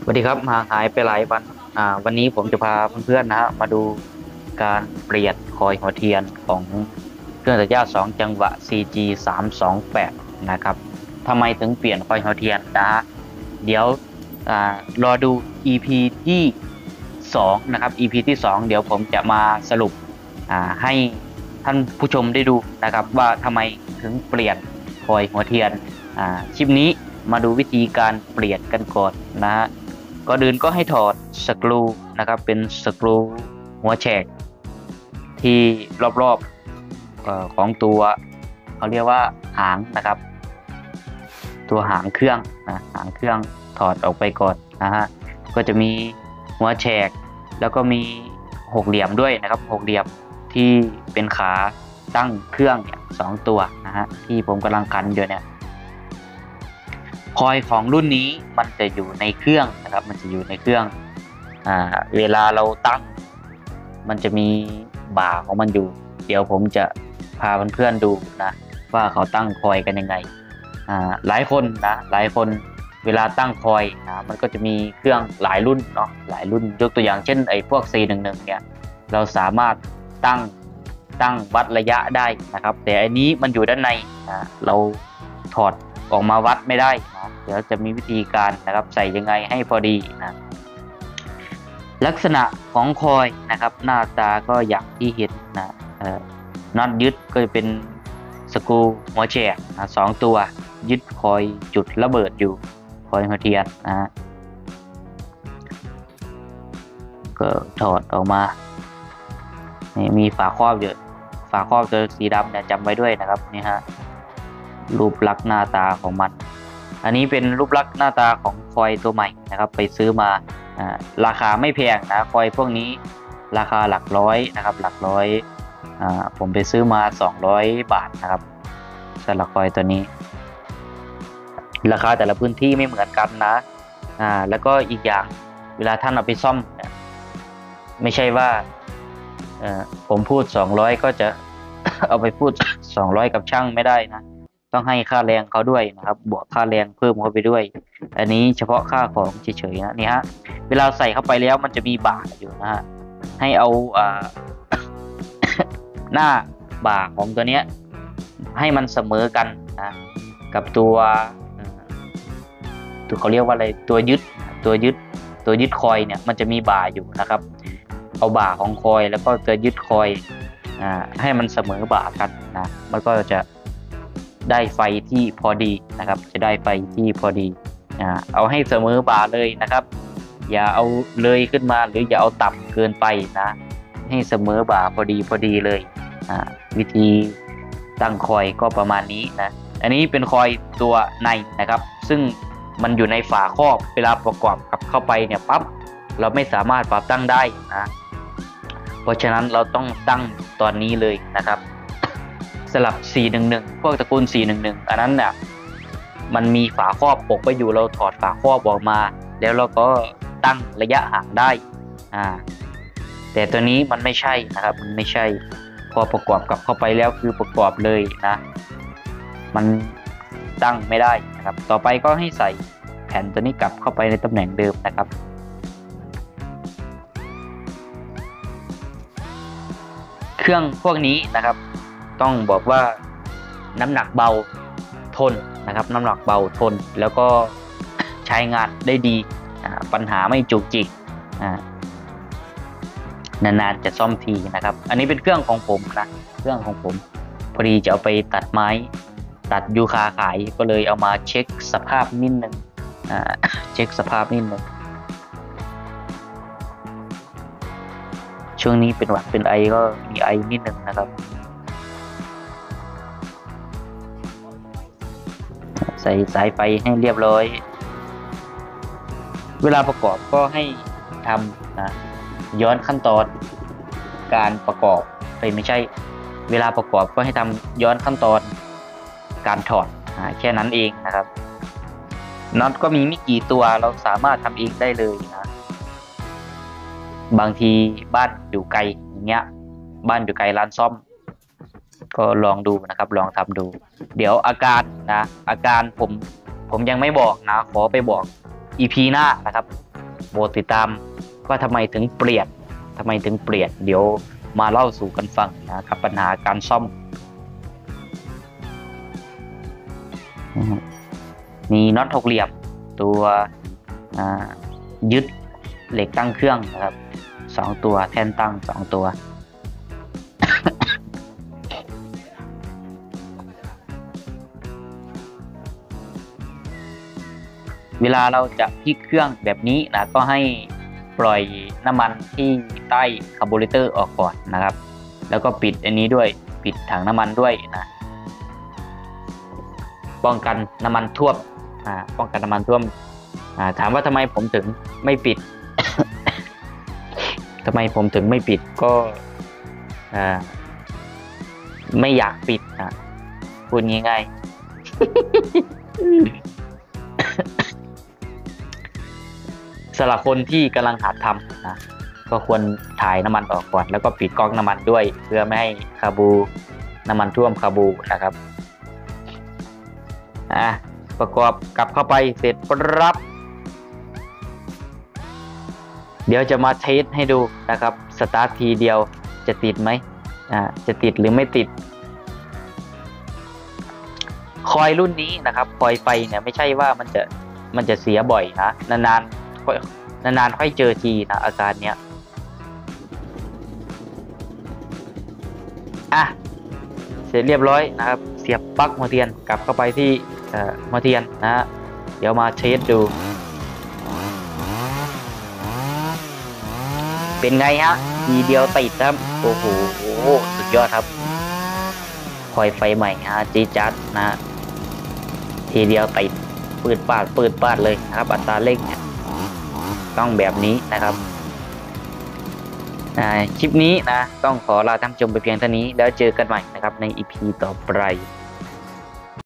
สวัสดีครับห่างหายไปหลายวันวันนี้ผมจะพาเพื่อนๆนะฮะมาดูการเปลี่ยนคอยหัวเทียนของเครื่องตัดหญ้า2 จังหวะ CG 328นะครับทำไมถึงเปลี่ยนคอยหัวเทียนนะฮะเดี๋ยวรอดู EP ที่2นะครับ EP ที่2เดี๋ยวผมจะมาสรุปให้ท่านผู้ชมได้ดูนะครับว่าทำไมถึงเปลี่ยนคอยหัวเทียนคลิปนี้มาดูวิธีการเปลี่ยนกันก่อนนะฮะก่อนอื่นก็ให้ถอดสกรูนะครับเป็นสกรูหัวแฉกที่รอบๆของตัวเขาเรียกว่าหางนะครับตัวหางเครื่องนะหางเครื่องถอดออกไปก่อนนะฮะก็จะมีหัวแฉกแล้วก็มีหกเหลี่ยมด้วยนะครับหกเหลี่ยมที่เป็นขาตั้งเครื่องเนี่ย2 ตัวนะฮะที่ผมกำลังคันอยู่เนี่ยคอยของรุ่นนี้มันจะอยู่ในเครื่องนะครับมันจะอยู่ในเครื่องเวลาเราตั้งมันจะมีบ่าของมันอยู่เดี๋ยวผมจะพาเพื่อนๆดูนะว่าเขาตั้งคอยกันยังไงหลายคนเวลาตั้งคอยมันก็จะมีเครื่องหลายรุ่นเนาะหลายรุ่นยกตัวอย่างเช่นไอ้พวก C11 เนี่ยเราสามารถตั้งวัดระยะได้นะครับแต่อันนี้มันอยู่ด้านในเราถอดออกมาวัดไม่ได้นะเดี๋ยวจะมีวิธีการนะครับใส่ยังไงให้พอดีนะลักษณะของคอยนะครับหน้าตาก็อย่างที่เห็นนะน็อตยึดก็จะเป็นสกรูหัวแฉก2 ตัวยึดคอยจุดระเบิดอยู่คอยหัวเทียนนะก็ถอดออกมานี่มีฝาครอบอยู่ฝาครอบตัวสีดำเนี่ยจำไว้ด้วยนะครับนี่ฮะรูปลักษณ์หน้าตาของมันอันนี้เป็นรูปลักษณ์หน้าตาของคอยตัวใหม่นะครับไปซื้อมาราคาไม่แพงนะคอยพวกนี้ราคาหลักร้อยนะครับหลักร้อยผมไปซื้อมา200 บาทนะครับสำหรับคอยตัวนี้ราคาแต่ละพื้นที่ไม่เหมือนกันนะแล้วก็อีกอย่างเวลาท่านเอาไปซ่อมเนี่ยไม่ใช่ว่าผมพูด200ก็จะ เอาไปพูด200กับช่างไม่ได้นะต้องให้ค่าแรงเขาด้วยนะครับบวกค่าแรงเพิ่มเข้าไปด้วยอันนี้เฉพาะค่าของเฉยๆนะนี่ฮะเวลาใส่เข้าไปแล้วมันจะมีบ่าอยู่นะฮะให้เอาหน้าบ่าของตัวเนี้ยให้มันเสมอกันนะกับตัวเขาเรียกว่าอะไรตัวยึดคอยเนี่ยมันจะมีบ่าอยู่นะครับเอาบ่าของคอยแล้วก็ตัวยึดคอยให้มันเสมอบ่ากันนะมันก็จะได้ไฟที่พอดีนะครับจะได้ไฟที่พอดีเอาให้เสมอบ่าเลยนะครับอย่าเอาเลยขึ้นมาหรืออย่าเอาต่ำเกินไปนะให้เสมอบ่าพอดีเลยวิธีตั้งคอยก็ประมาณนี้นะอันนี้เป็นคอยตัวในนะครับซึ่งมันอยู่ในฝาครอบเวลาประกอบกับเข้าไปเนี่ยปั๊บเราไม่สามารถปรับตั้งได้นะเพราะฉะนั้นเราต้องตั้งตอนนี้เลยนะครับสลับ411พวกตระกูล411อันนั้นเนี่ยมันมีฝาครอบปกไว้อยู่เราถอดฝาครอบออกมาแล้วเราก็ตั้งระยะห่างได้แต่ตัวนี้มันไม่ใช่นะครับมันไม่ใช่พอประกอบกับเข้าไปแล้วคือประกอบเลยนะมันตั้งไม่ได้นะครับต่อไปก็ให้ใส่แผ่นตัวนี้กลับเข้าไปในตำแหน่งเดิมนะครับเครื่องพวกนี้นะครับต้องบอกว่าน้ำหนักเบาทนนะครับน้ำหนักเบาทนแล้วก็ใช้งานได้ดีปัญหาไม่จุกจิกนานๆจะซ่อมทีนะครับอันนี้เป็นเครื่องของผมนะเครื่องของผมพอดีจะเอาไปตัดไม้ตัดยูคาขายก็เลยเอามาเช็คสภาพนิดนึงเช็คสภาพนิดนึงช่วงนี้เป็นหวัดเป็นไอก็มีไอนิดนึงนะครับใส่สายไฟให้เรียบร้อยเวลาประกอบก็ให้ทำนะย้อนขั้นตอนการประกอบไม่ใช่เวลาประกอบก็ให้ทำย้อนขั้นตอนการถอดแค่นั้นเองนะครับน็อตก็มีไม่กี่ตัวเราสามารถทำเองได้เลยนะบางทีบ้านอยู่ไกลอย่างเงี้ยบ้านอยู่ไกลร้านซ่อมก็ลองดูนะครับลองทำดูเดี๋ยวอาการผมยังไม่บอกนะขอไปบอก EP หน้านะครับโปรดติดตามว่าทำไมถึงเปลี่ยนเดี๋ยวมาเล่าสู่กันฟังนะครับปัญหาการซ่อมมีน็อตหกเหลี่ยมตัวยึดเหล็กตั้งเครื่องนะครับ2 ตัวแท่นตั้ง2 ตัว เวลาเราจะพลิกเครื่องแบบนี้นะก็ให้ปล่อยน้ำมันที่ใต้คาร์บูเรเตอร์ออกก่อนนะครับแล้วก็ปิดอันนี้ด้วยปิดถังน้ำมันด้วยนะป้องกันน้ำมันท่วมถามว่าทำไมผมถึงไม่ปิด ทำไมผมถึงไม่ปิดก็ไม่อยากปิดนะพูดง่ายๆ สำหรับคนที่กำลังหัดทำนะก็ควรถ่ายน้ำมันออกก่อนแล้วก็ปิดก๊อกน้ำมันด้วยเพื่อไม่ให้คาบูน้ำมันท่วมคาบูนะครับประกอบกลับเข้าไปเสร็จปั๊บเดี๋ยวจะมาเทสให้ดูนะครับสตาร์ททีเดียวจะติดไหมจะติดหรือไม่ติดคอยรุ่นนี้นะครับคอยไฟเนี่ยไม่ใช่ว่ามันจะเสียบ่อยนะนานๆค่อยเจอทีนะอาการเนี้ยเสร็จเรียบร้อยนะครับเสียบปลั๊กหัวเทียนกลับเข้าไปที่หัวเทียนนะเดี๋ยวมาเทสดูเป็นไงฮะทีเดียวติดครับโอ้โหสุดยอดครับคอยไฟใหม่จี๊ดจัดนะทีเดียวติดปืดปาดเลยนะครับอัตราเร่งเนี่ยต้องแบบนี้นะครับคลิปนี้นะต้องขอลาท่านผู้ชมไปเพียงเท่านี้แล้วเจอกันใหม่นะครับใน EP ต่อไป